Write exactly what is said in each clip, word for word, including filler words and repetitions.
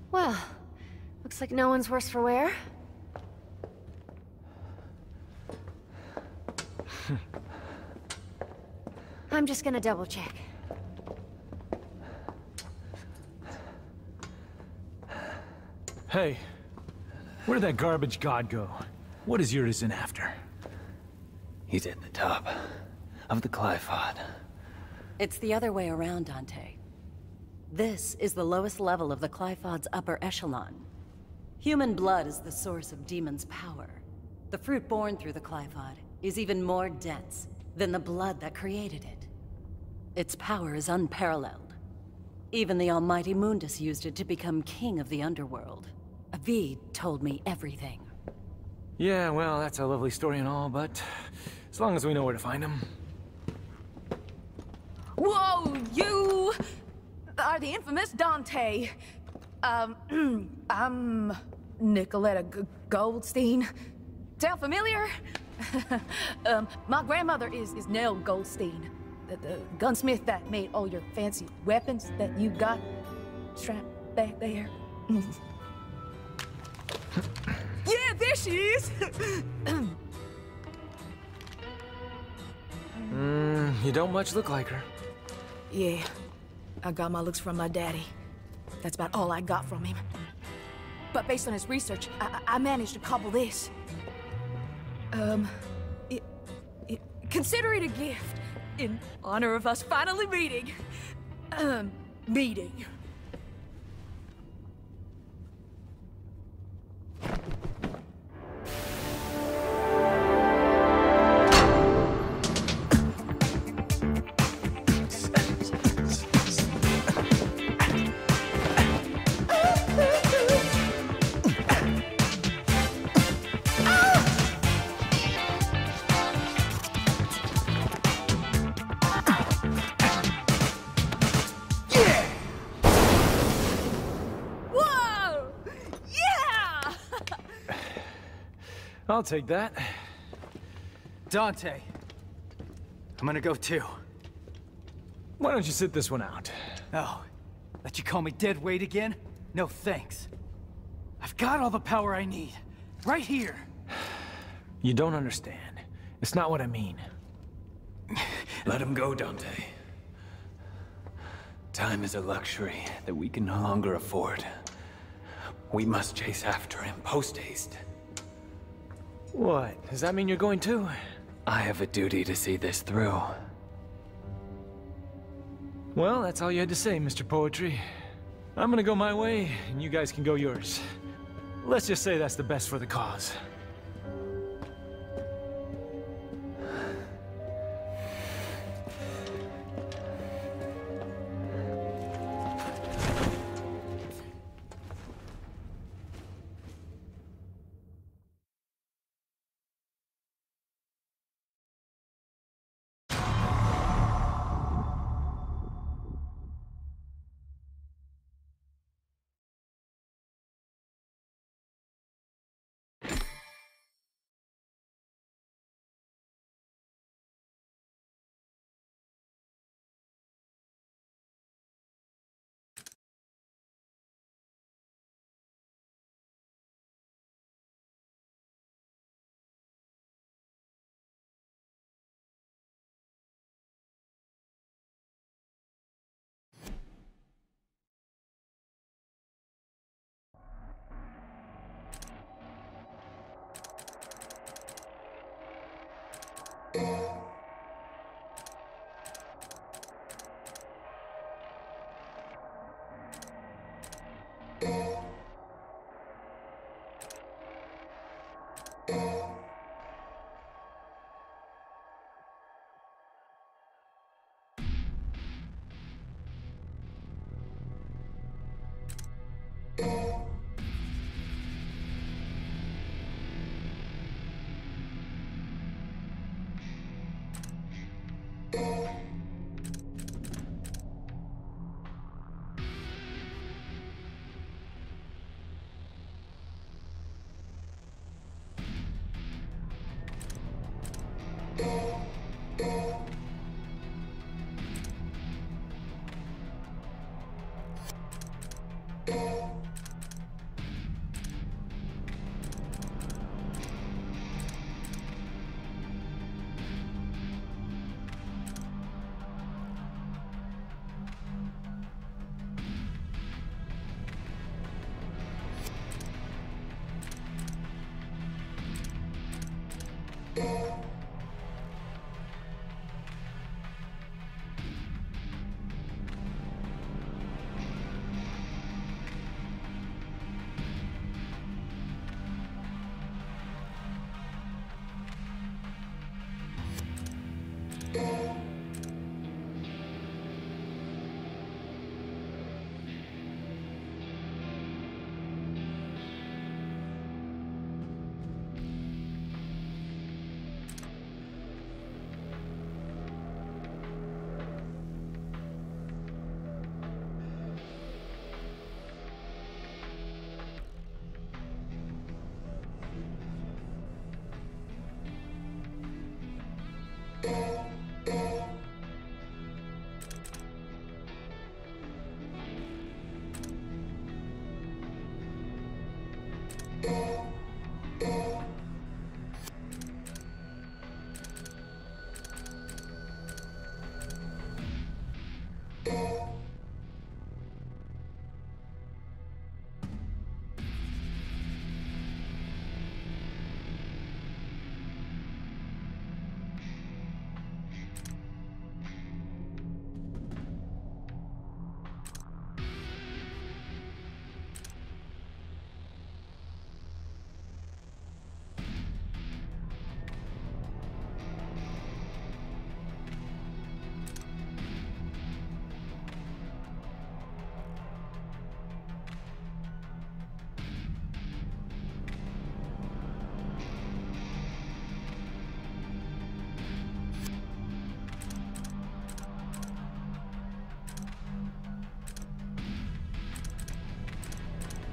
Well, looks like no one's worse for wear. I'm just gonna double check. Hey, where did that garbage god go? What is Urizen after? He's at the top of the Glyphod. It's the other way around, Dante. This is the lowest level of the Glyphod's upper echelon. Human blood is the source of demons' power. The fruit born through the Glyphod is even more dense than the blood that created it. Its power is unparalleled. Even the almighty Mundus used it to become king of the underworld. Avid told me everything. Yeah, well, that's a lovely story and all, but as long as we know where to find him. Whoa, you are the infamous Dante. Um, I'm Nicoletta G Goldstein. Sound familiar? um, my grandmother is, is Nell Goldstein, the, the gunsmith that made all your fancy weapons that you got strapped back there. Yeah, there she is! Hmm, you don't much look like her. Yeah, I got my looks from my daddy. That's about all I got from him. But based on his research, I, I managed to cobble this. Um, it, it, consider it a gift in honor of us finally meeting. Um, meeting. I'll take that. Dante. I'm gonna go too. Why don't you sit this one out? Oh, let you call me dead weight again? No thanks. I've got all the power I need. Right here. You don't understand. It's not what I mean. Let him go, Dante. Time is a luxury that we can no longer afford. We must chase after him post-haste. What? Does that mean you're going too? I have a duty to see this through. Well, that's all you had to say, Mister Poetry. I'm gonna go my way, and you guys can go yours. Let's just say that's the best for the cause.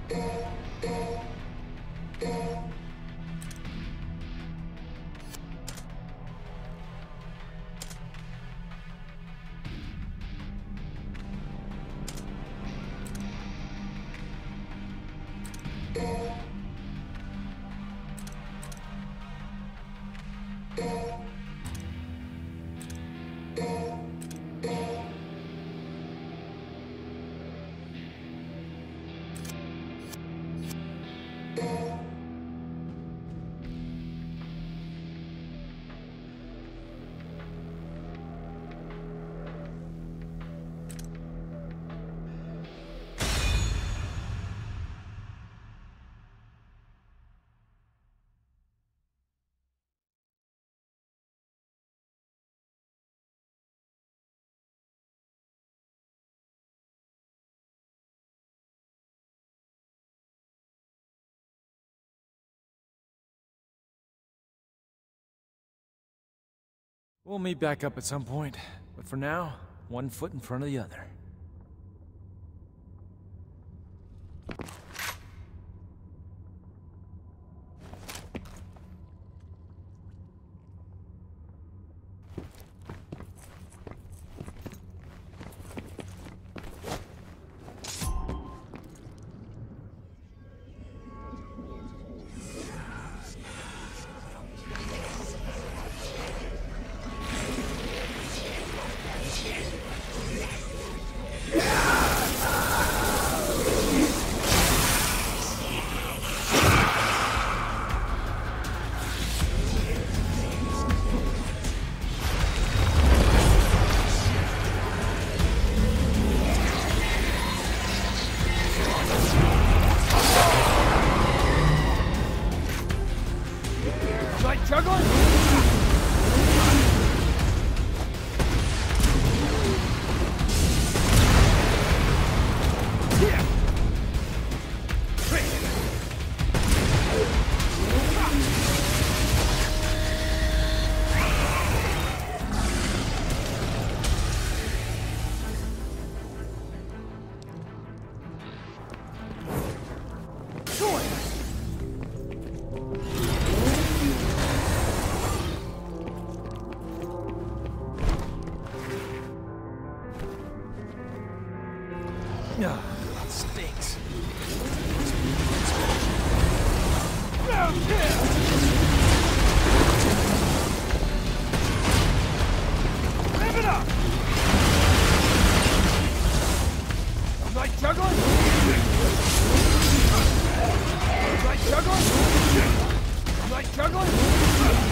We'll meet back up at some point, but for now, one foot in front of the other. Ugh, that stinks. Live it up! Like juggling? Like juggling? Like juggling?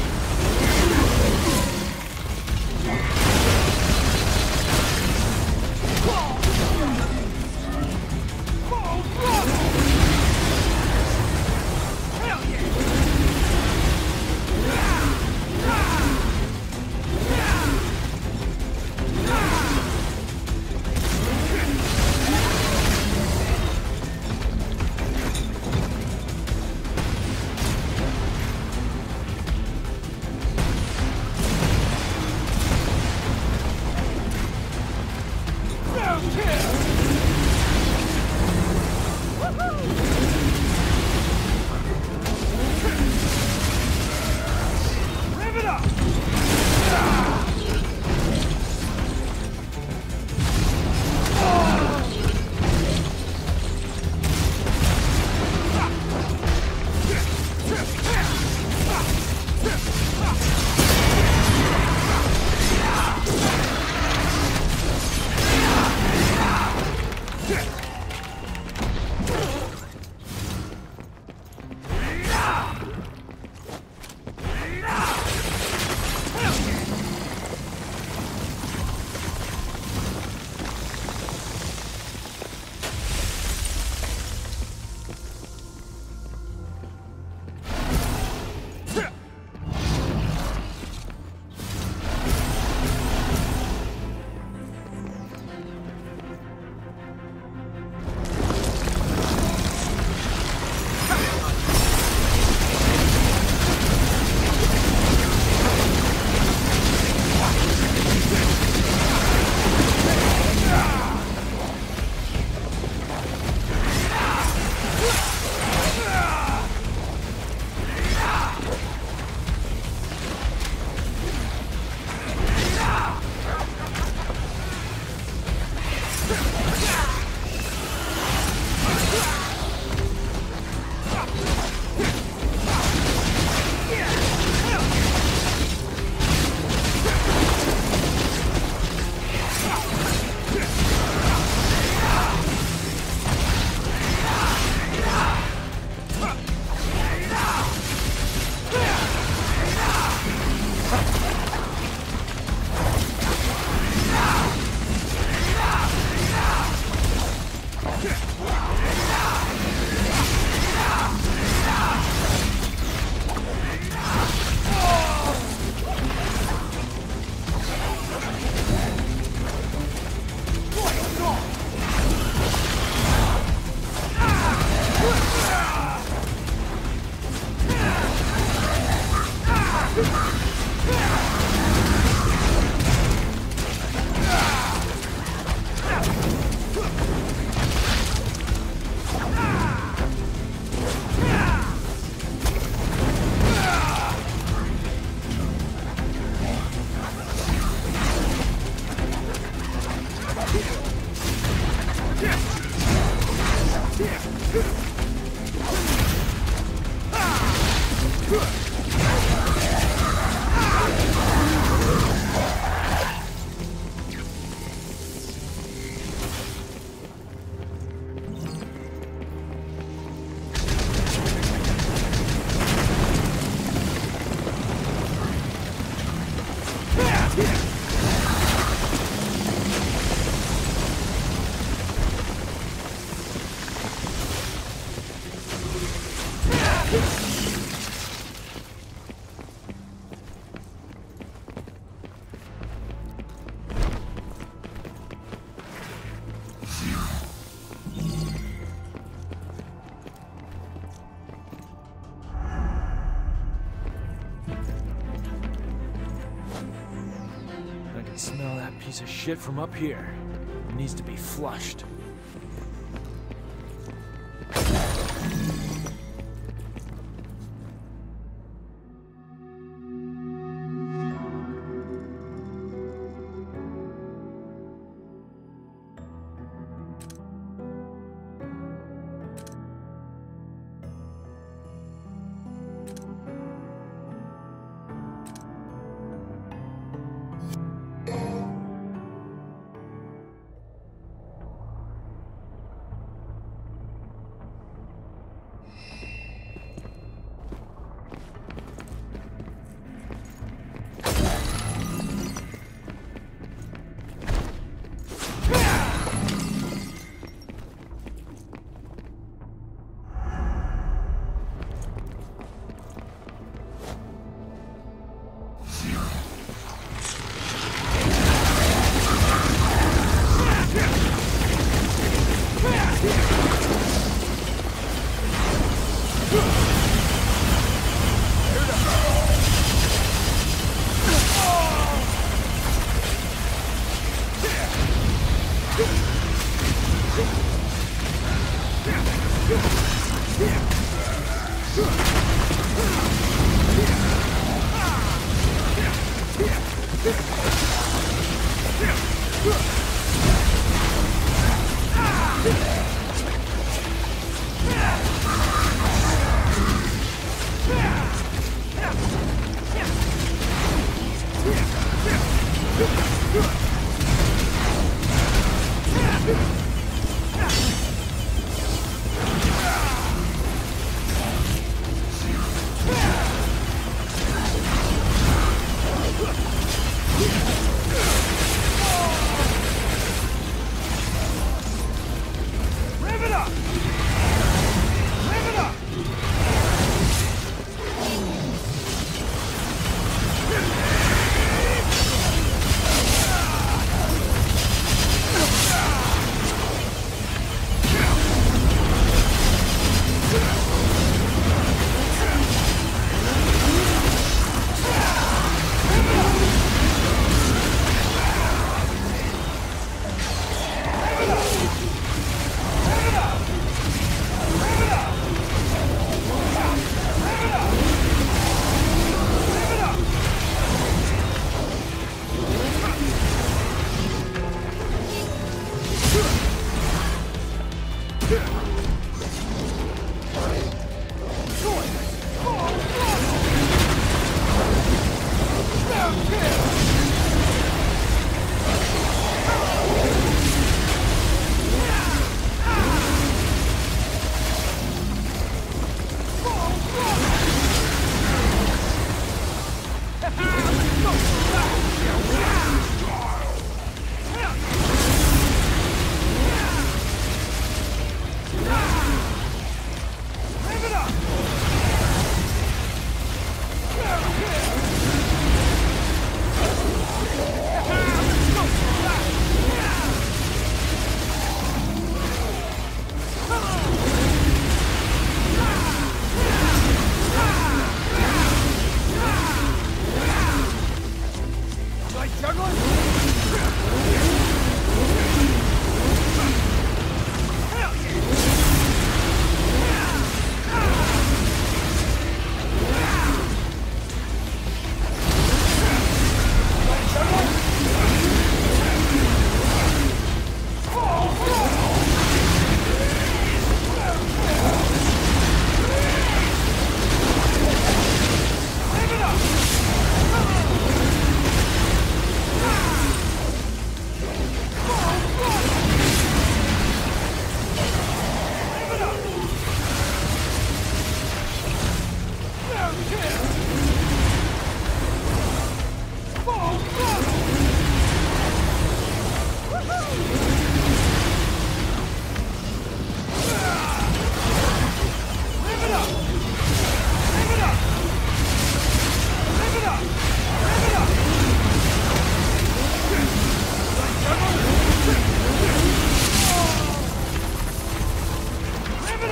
Smell that piece of shit from up here. It needs to be flushed.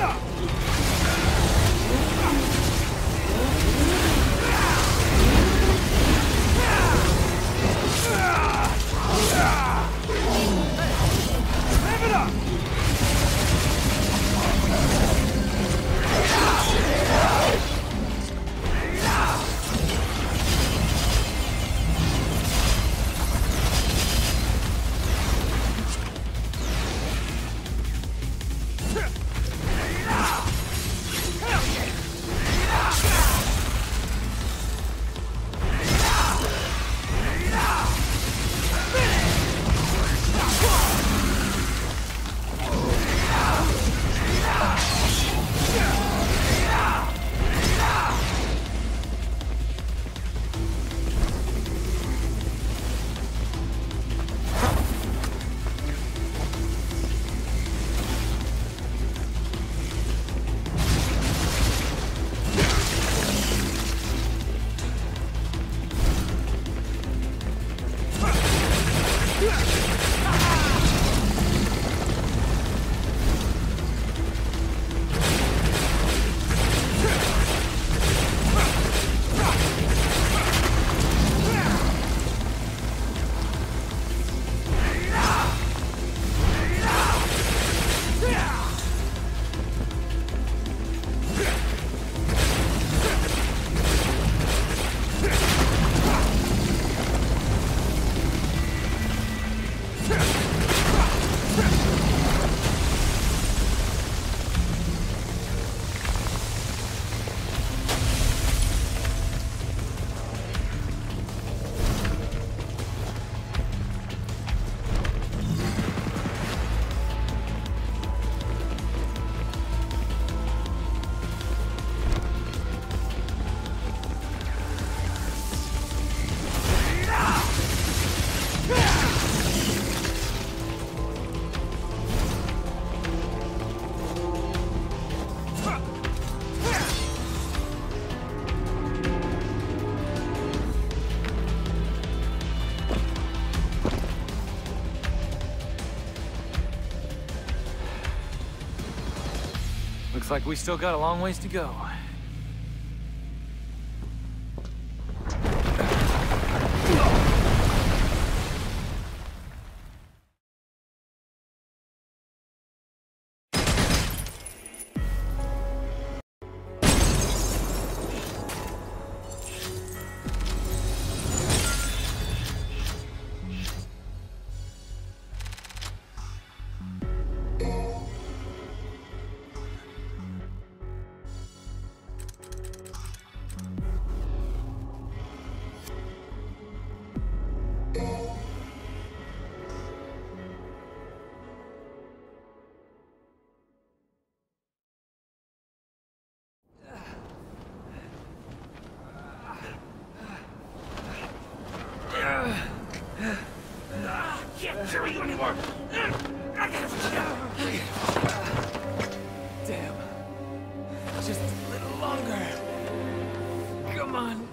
Looks like we still got a long ways to go. Damn. Just a little longer. Come on.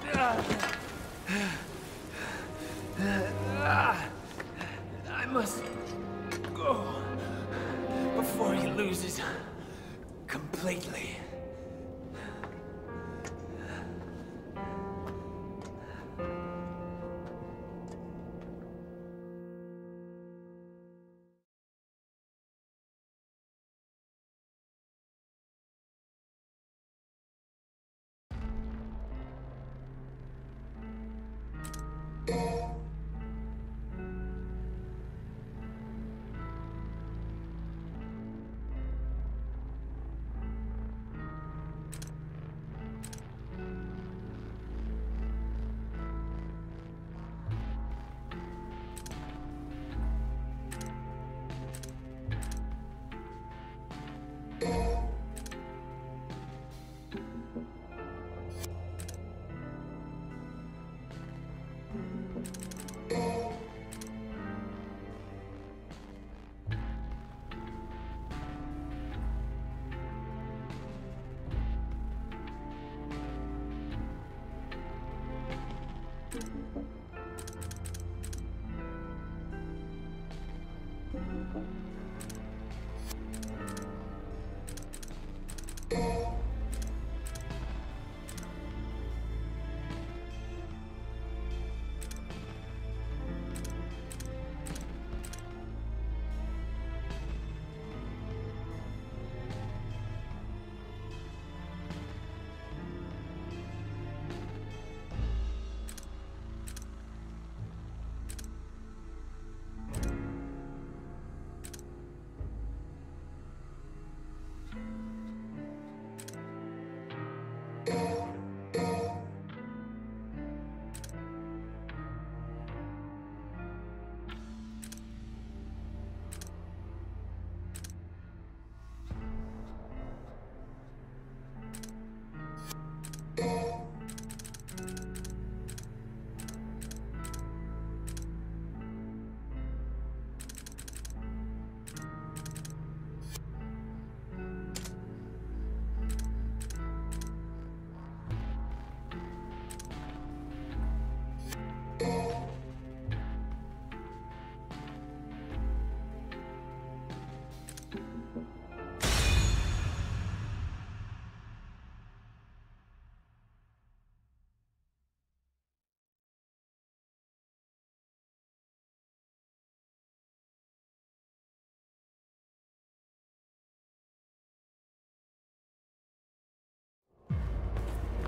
I must go before he loses completely.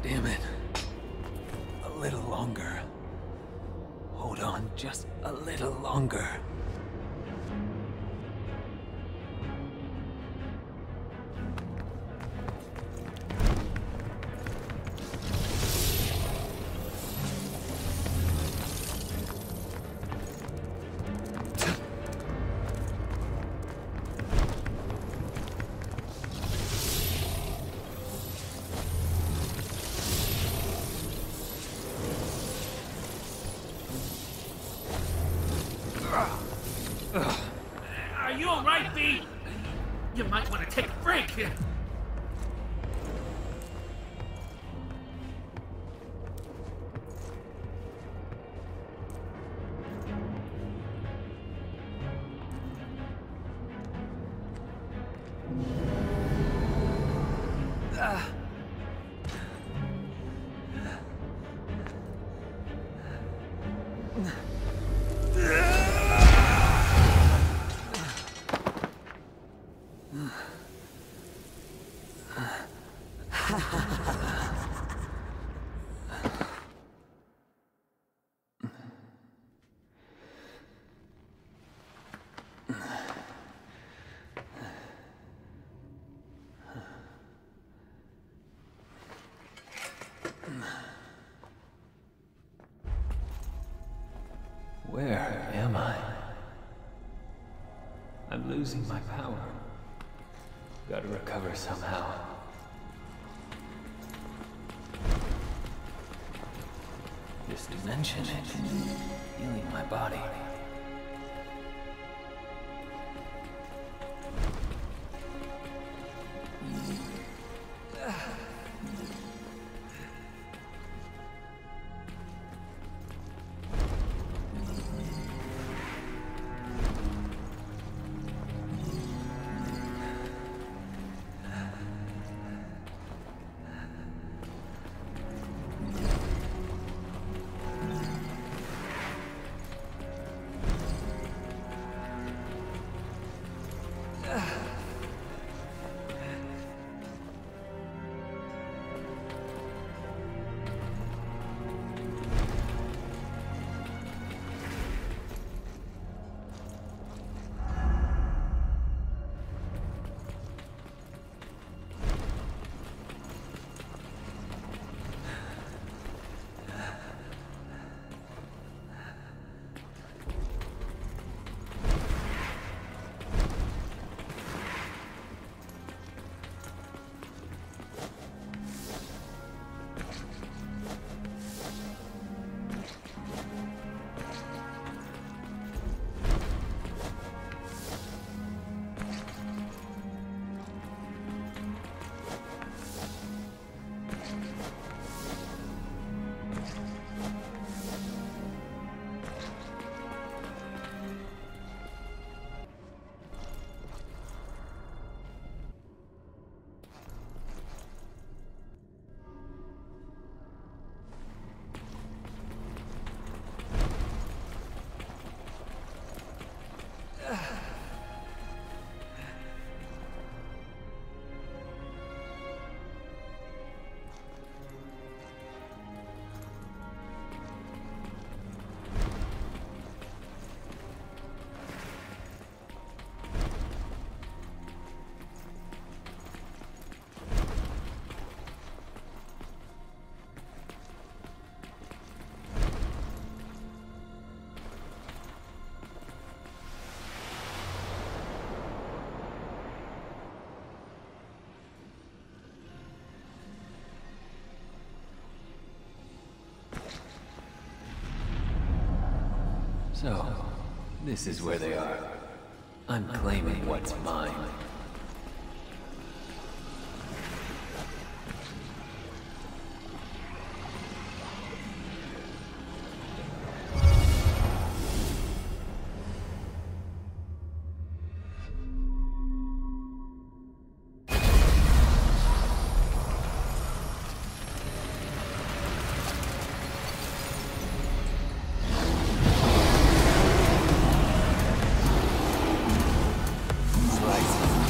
Damn it. A little longer. Hold on just a little longer. Are you alright, B? You might want to take a break. Where am I? I'm losing my power. Gotta recover somehow. This dimension is healing my body. So, this is where they are. I'm claiming what's mine. Slices.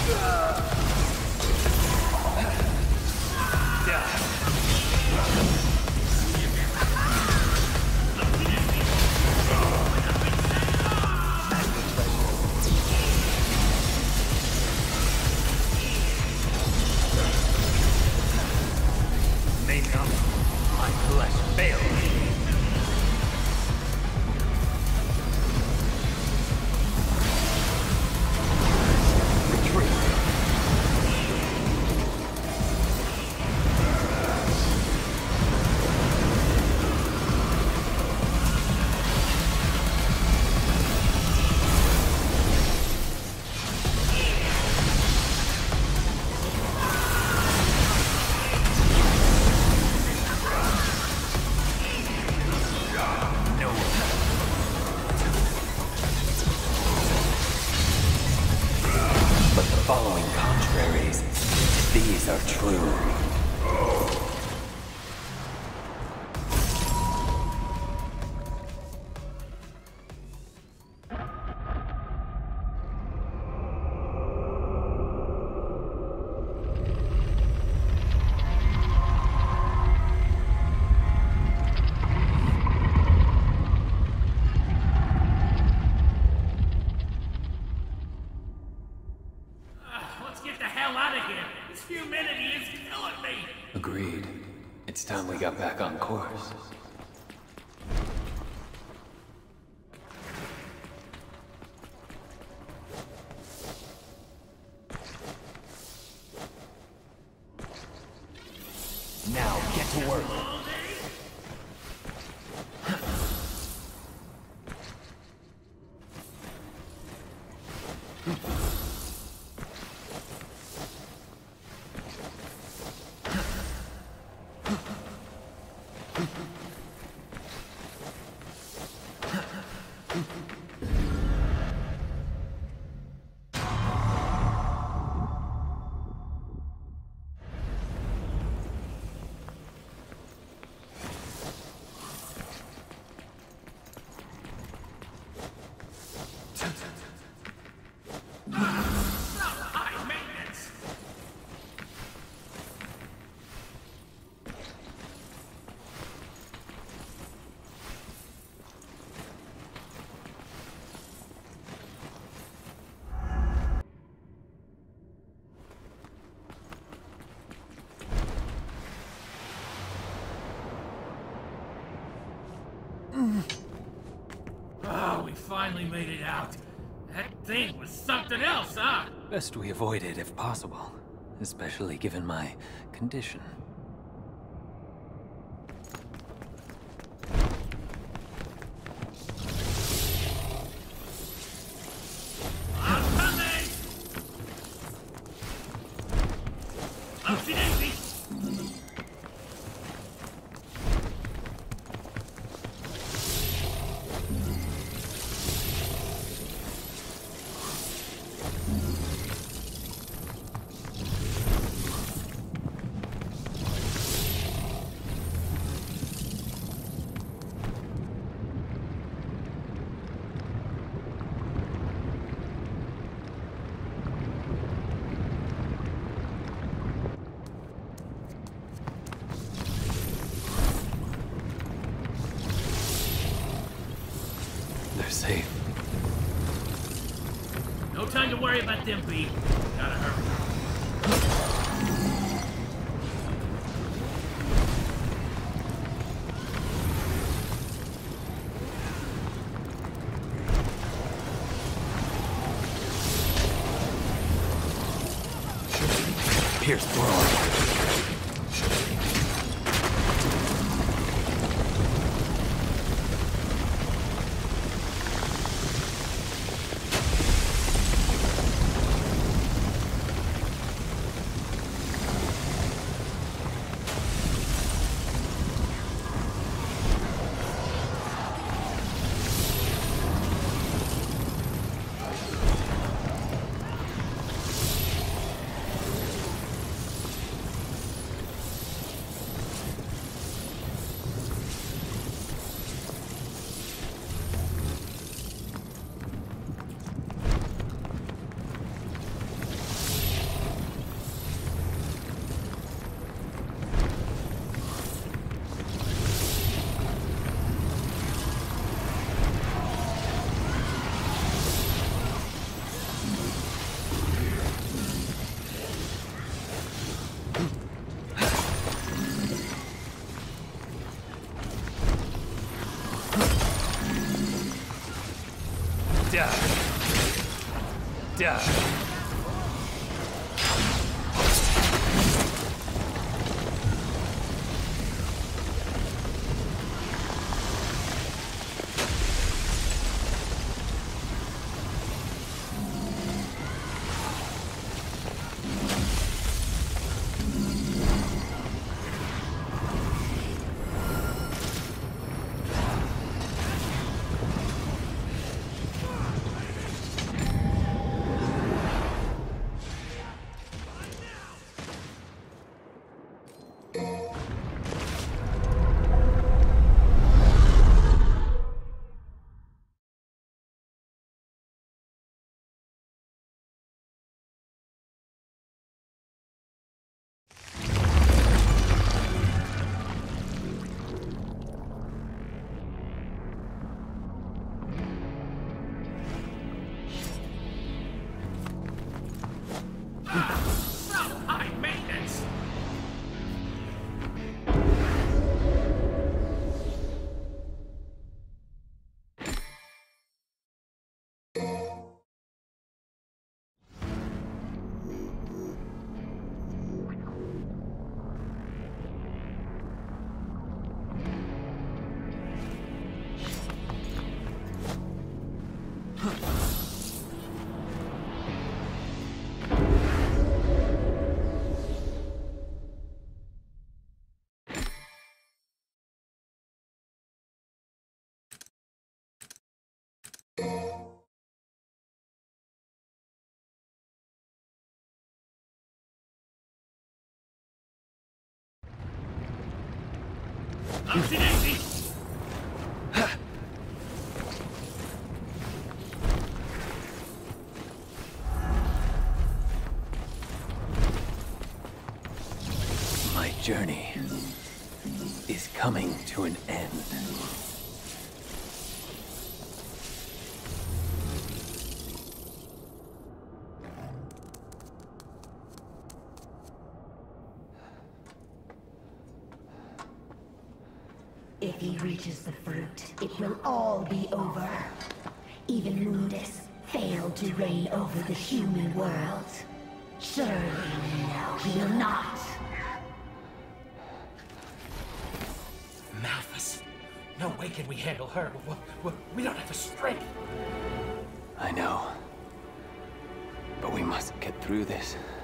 Agreed. It's time we got back on course. Now, get to work. Oh, we finally made it out. That thing was something else, huh? Best we avoid it if possible, especially given my condition. I'm coming! Oopsie daisy! Safe. No time to worry about them, B. Gotta hurry. Pierce forward. die. Oopsie daisy! My journey is coming to an end. If he reaches the fruit, it will all be over. Even Mundus failed to reign over the human world. Surely now he will not. Malphus. No way can we handle her. We, we, we don't have the strength. I know. But we must get through this.